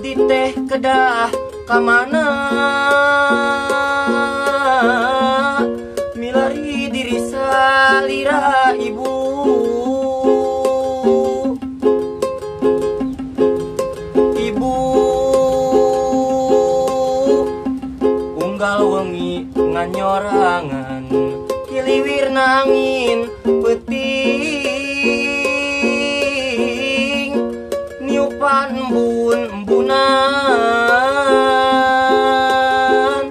abdi teh kedah kamana milari diri salira ibu. Ibu unggal wengi nganyorangan kiliwir nangin peting niupan embun-embunan.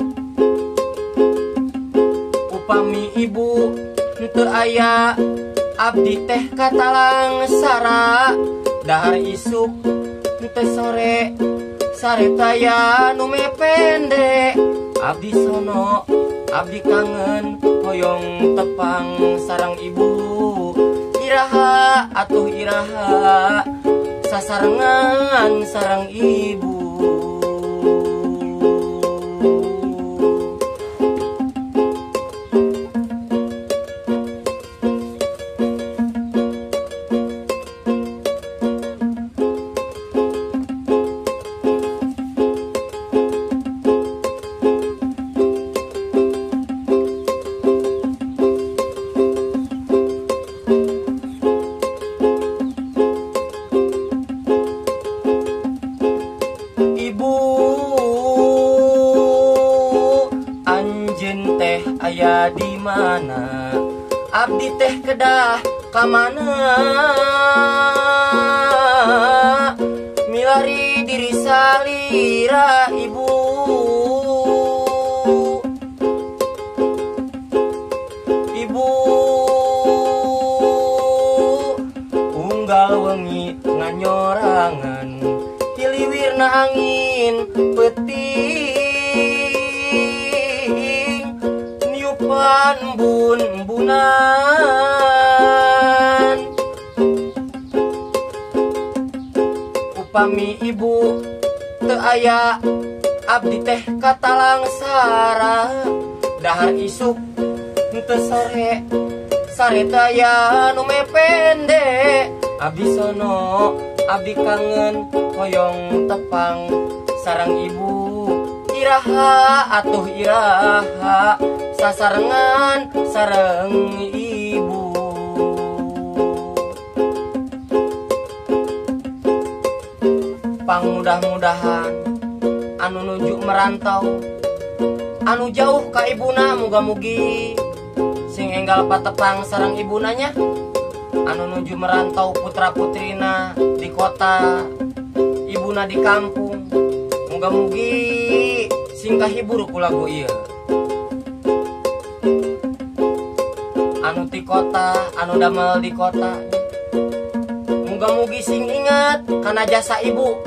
Upami ibu teu aya abdi teh katalang sara dahar isuk teu sore saretaya nu mepende abdi sono abdi kangen hoyong tepang sarang ibu. Iraha atuh iraha sasarengan sarang ibu. Anjeun teh aya di mana? Abdi teh kedah kamana? Milari diri salira ibu. Ibu unggal wengi nganyorangan kiliwirna angin peting niupan embun-embunan. Upami ibu teu aya abdi teh katalang sara dahar isuk teu sore saretaya nu mepende abdi sono abdi kangen hoyong tepang sarang ibu. Iraha atuh iraha sasarengan sareng ibu. Pangmudah-mudahan anu nuju merantau anu jauh ka ibuna muga-mugi sing enggal patepang sarang ibunanya. Anu nuju merantau putra-putrina di kota ibuna di kampung muga-mugi sing kahibur ku lagu ieu. Anu di kota anu damel di kota muga-mugi sing ingat kana jasa ibu.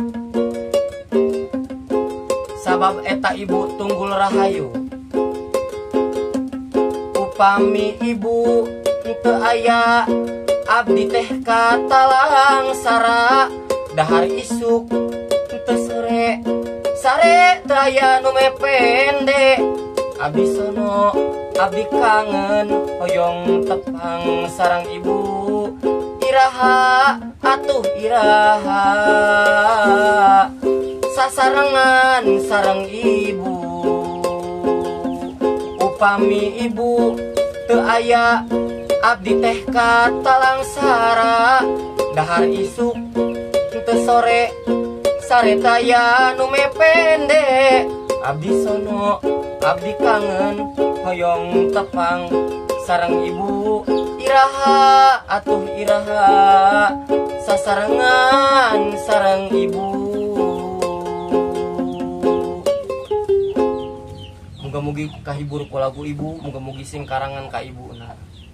Sabab eta ibu tunggul rahayu. Upami ibu teu aya abdi teh katalang sara dahar isuk teu sore sare taya nu mepende abdi sono abdi kangen hoyong tepang sarang ibu. Iraha atuh iraha sasarengan sareng ibu. Upami ibu teu aya abdi teh katalang sara dahar isuk teu sore saretaya nu mepende abdi sono abdi kangen hoyong tepang sareng ibu. Iraha atuh iraha sasarengan sareng ibu. Muga-mugi kahibur ku lagu ibu, muga-mugi sing karangan ka ibu. Nah.